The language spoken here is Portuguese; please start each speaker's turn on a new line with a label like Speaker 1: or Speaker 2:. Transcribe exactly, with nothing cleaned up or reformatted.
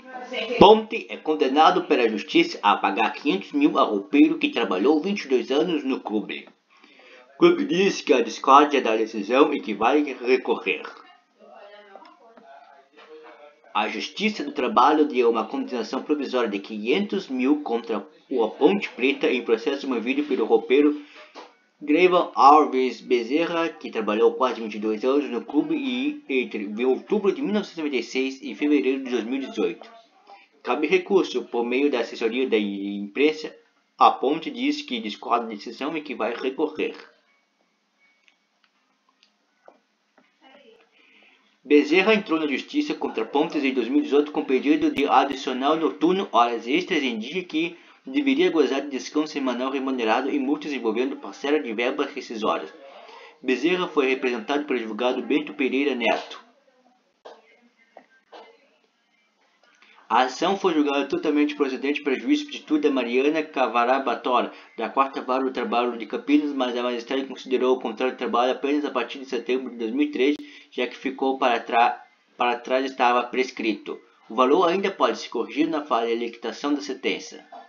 Speaker 1: Ponte é condenado pela justiça a pagar quinhentos mil a roupeiro que trabalhou vinte e dois anos no clube. O clube diz que a discórdia da decisão e que vai recorrer. A Justiça do Trabalho deu uma condenação provisória de quinhentos mil contra a Ponte Preta em processo movido pelo roupeiro Grayvan Alves Bezerra, que trabalhou quase vinte e dois anos no clube e entre outubro de mil novecentos e noventa e seis e fevereiro de dois mil e dezoito. Cabe recurso por meio da assessoria da imprensa. A Ponte diz que discorda da decisão e que vai recorrer. Bezerra entrou na justiça contra Pontes em dois mil e dezoito com pedido de adicional noturno, horas extras em dia que deveria gozar de descanso semanal remunerado e multas envolvendo parcela de verbas rescisórias. Bezerra foi representado pelo advogado Bento Pereira Neto. A ação foi julgada totalmente procedente pela juíza substituta Mariana Cavarabatora, da quarta Vara do Trabalho de Campinas, mas a magistrada considerou o contrato de trabalho apenas a partir de setembro de dois mil e treze, já que ficou para, para trás estava prescrito. O valor ainda pode se corrigir na fase de liquidação da sentença.